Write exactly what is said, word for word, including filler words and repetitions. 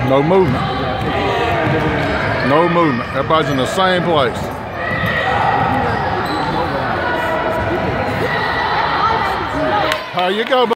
No movement. No movement. Everybody's in the same place. How you go,